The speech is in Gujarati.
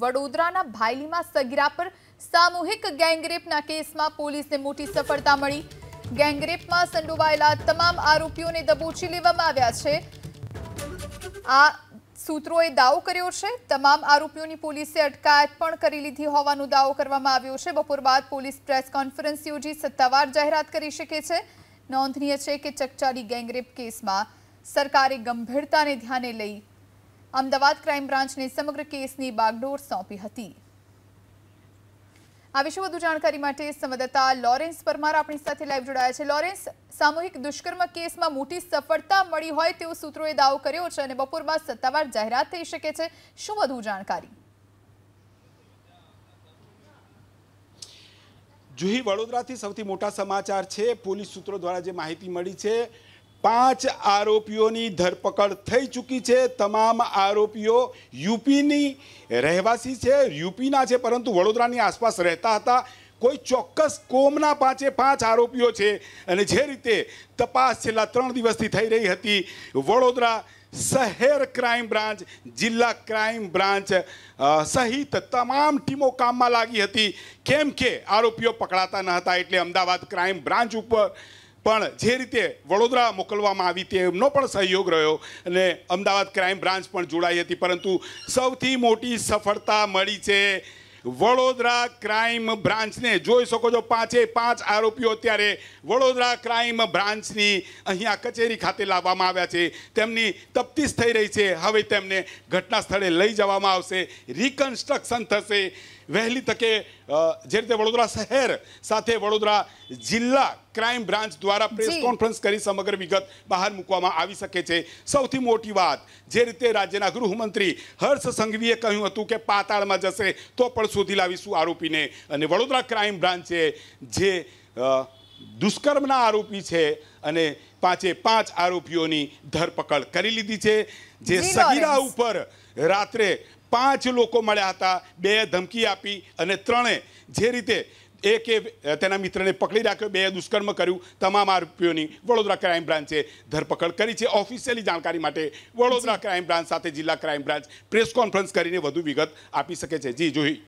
વડોદરાના ભાયલીમાં સગીરા પર સામૂહિક ગેંગરેપના કેસમાં પોલીસને મોટી સફળતા મળી। ગેંગરેપમાં સંડોવાયેલા તમામ આરોપીઓને દબોચી લેવામાં આવ્યા છે। આ સૂત્રોએ દાવો કર્યો છે। તમામ આરોપીઓની પોલીસે અટકાયત પણ કરી લીધી હોવાનો દાવો કરવામાં આવ્યો છે। બપોર બાદ પોલીસ પ્રેસ કોન્ફરન્સ યોજી સત્તાવાર જાહેરાત કરી શકે છે। નોંધનીય છે કે ચકચારી ગેંગરેપ કેસમાં સરકારે ગંભીરતાને ધ્યાને લઈ અમદાવાદ ક્રાઇમ બ્રાન્ચને સમગ્ર કેસની બાગડોર સોંપી હતી। આ વિશે વધુ જાણકારી માટે સંવાદદાતા લોરેન્સ પરમાર આપણી સાથે લાઈવ જોડાયા છે। લોરેન્સ, સામૂહિક દુષ્કર્મ કેસમાં મોટી સફળતા મળી હોય તેવો સૂત્રોએ દાવો કર્યો છે અને બપોર બાદ સત્તાવાર જાહેરાત થઈ શકે છે। શું વધુ જાણકારી? જુહી, વડોદરાથી સૌથી મોટા સમાચાર છે। પોલીસ સૂત્રો દ્વારા જે માહિતી મળી છે, 5 આરોપીઓની ધરપકડ થઈ ચૂકી છે। તમામ આરોપીઓ યુપીની રહેવાસી છે, યુપીના છે, પરંતુ વડોદરાની આસપાસ રહેતા હતા। કોઈ ચોક્કસ કોમના 5 આરોપીઓ છે અને જે રીતે તપાસ છેલ્લા 3 દિવસથી થઈ રહી હતી, વડોદરા શહેર ક્રાઇમ બ્રાન્ચ, જિલ્લા ક્રાઇમ બ્રાન્ચ સહિત તમામ ટીમો કામમાં લાગી હતી, કેમ કે આરોપીઓ પકડાતા ન હતા। એટલે અમદાવાદ ક્રાઇમ બ્રાન્ચ ઉપર પણ જે રીતે વડોદરા મોકલવામાં આવી તેમનો પણ સહયોગ રહ્યો અને અમદાવાદ ક્રાઇમ બ્રાન્ચ પણ જોડાઈ હતી। પરંતુ સૌથી મોટી સફળતા મળી છે વડોદરા ક્રાઇમ બ્રાન્ચને। જોઈ શકો છો 5 આરોપીઓ અત્યારે વડોદરા ક્રાઇમ બ્રાન્ચની અહીંયા કચેરી ખાતે લાવવામાં આવ્યા છે। તેમની તફતીશ થઈ રહી છે। હવે તેમને ઘટના સ્થળે લઈ જવામાં આવશે, રિકન્સ્ટ્રક્શન થશે વહેલી તકે। જે રીતે વડોદરા શહેર સાથે વડોદરા જિલ્લા ક્રાઇમ બ્રાન્ચ દ્વારા પ્રેસ કોન્ફરન્સ કરી સમગ્ર વિગત બહાર મૂકવામાં આવી શકે છે। સૌથી મોટી વાત, જે રીતે રાજ્યના ગૃહમંત્રી હર્ષ સંઘવીએ કહ્યું હતું કે પાતાળમાં જશે તો પણ શોધી લાવીશું આરોપીને, અને વડોદરા ક્રાઇમ બ્રાન્ચે જે દુષ્કર્મના આરોપી છે અને 5 આરોપીઓની ધરપકડ કરી લીધી છે। જે સગીરા ઉપર રાત્રે 5 લોકો મળ્યા હતા, 2 ધમકી આપી અને 3 જે રીતે એકે તેના મિત્રને પકડી રાખ્યો, 2 દુષ્કર્મ કર્યું, તમામ આરોપીઓની વડોદરા ક્રાઇમ બ્રાન્ચે ધરપકડ કરી છે। ઓફિશિયલી જાણકારી માટે વડોદરા ક્રાઇમ બ્રાન્ચ સાથે જિલ્લા ક્રાઇમ બ્રાન્ચ પ્રેસ કોન્ફરન્સ કરીને વધુ વિગત આપી શકે છે। જી જોઈ।